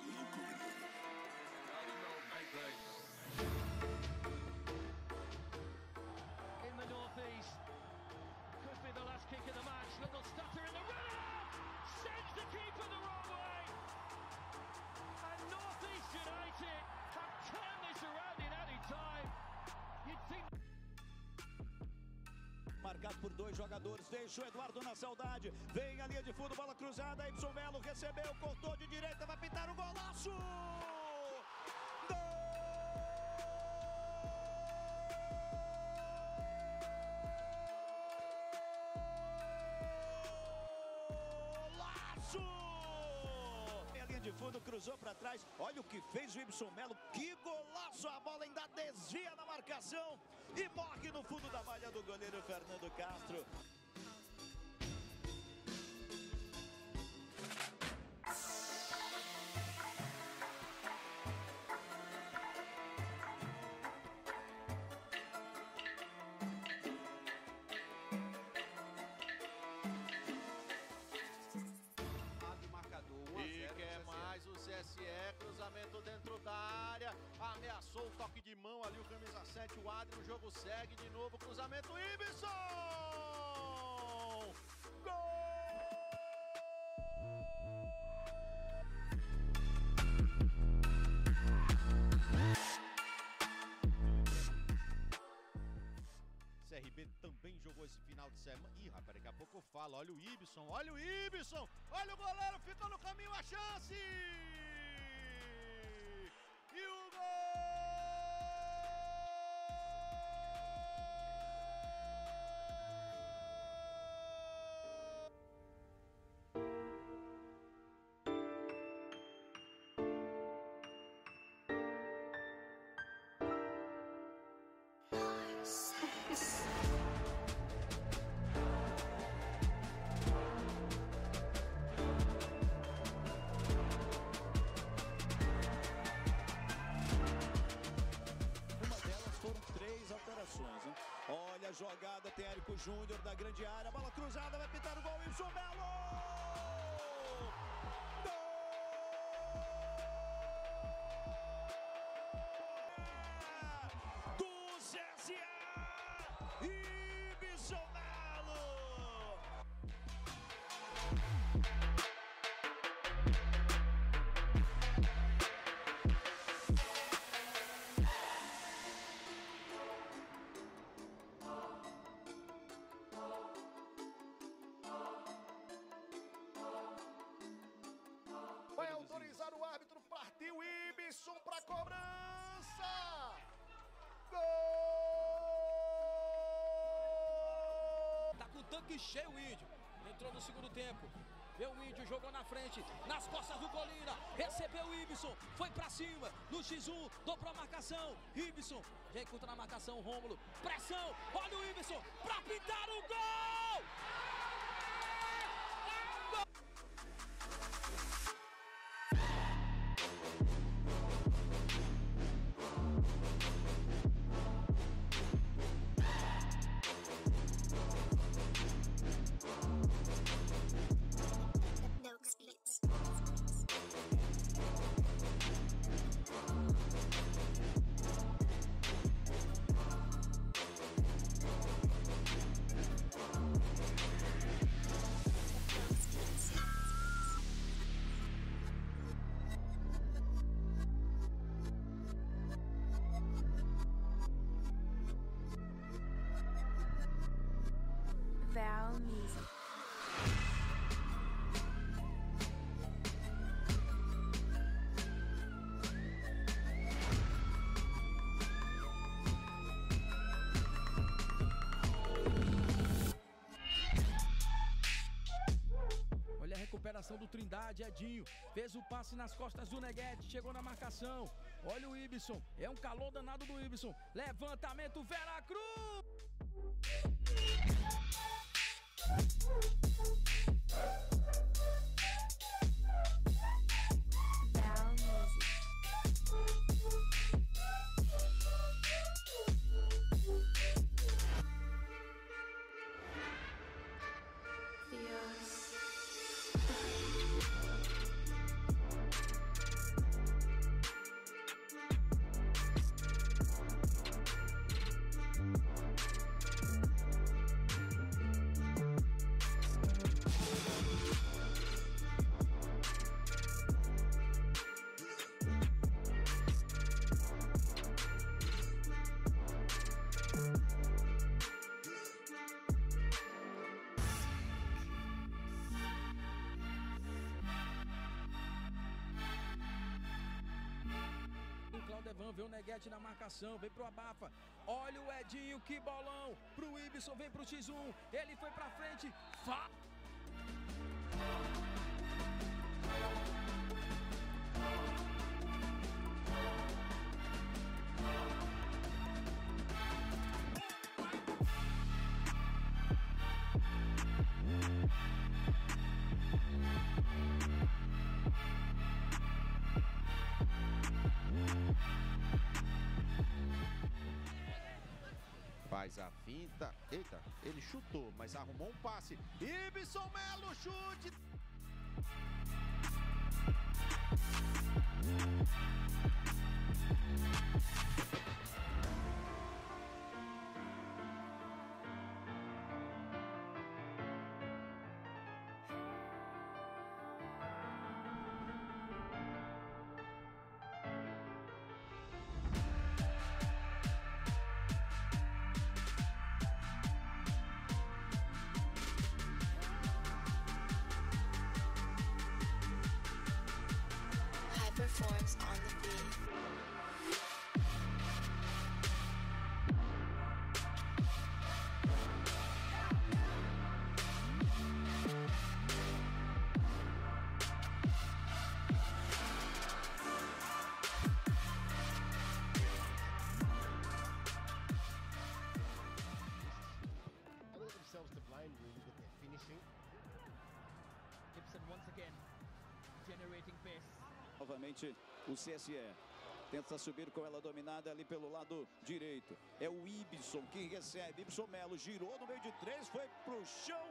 In the northeast, could be the last kick of the match. Little stutter in the runner, sends the keeper the wrong way. And Northeast United have turned this around in any time. You'd think. Marcado por dois jogadores, deixa o Eduardo na saudade, vem a linha de fundo, bola cruzada, Ibson Melo recebeu, cortou de direita, vai pintar o golaço! De fundo, cruzou para trás, olha o que fez o Ibson Melo, que golaço, a bola ainda desvia na marcação e morre no fundo da malha do goleiro Fernando Castro. E quer mais o CSE, cruzamento dentro da área, ameaçou o toque de mão ali o camisa 7, o Adri, o jogo segue de novo, cruzamento, Ibson! Gol! CRB também jogou esse final de semana. Ih, rapaz, daqui a pouco eu falo. Olha o Ibson, olha o Ibson! Olha o goleiro, ficou no caminho, a chance! E o gol! Alterações, hein? Olha a jogada, tem Érico Júnior da grande área, bola cruzada, vai pintar o gol, Ibson Melo! Do CSA, Ibson Melo! Vai autorizar o árbitro, partiu Ibson para cobrança! Gol! Tá com o tanque cheio o Índio, entrou no segundo tempo, vê o Índio, jogou na frente, nas costas do Colina, recebeu o Ibson, foi pra cima, no X1, dobrou a marcação, Ibson, já encontra na marcação o Rômulo, pressão, olha o Ibson, pra pintar o gol! Val Music. Olha a recuperação do Trindade, Edinho, fez o passe nas costas do Neguete, chegou na marcação, olha o Ibson, é um calor danado do Ibson, levantamento, Veracruz! Val Music. Dios. Claudevan vê o Neguete na marcação, vem pro abafa, olha o Edinho, que bolão, pro Ibson, vem pro X1, ele foi pra frente, Faz a finta. Eita, ele chutou, mas arrumou um passe. Ibson Melo, chute. Performs on the beat. Themselves to blame really with their finishing. Gibson once again generating pace. Novamente o CSE tenta subir com ela dominada ali pelo lado direito. É o Ibson que recebe. Ibson Melo girou no meio de três, foi pro chão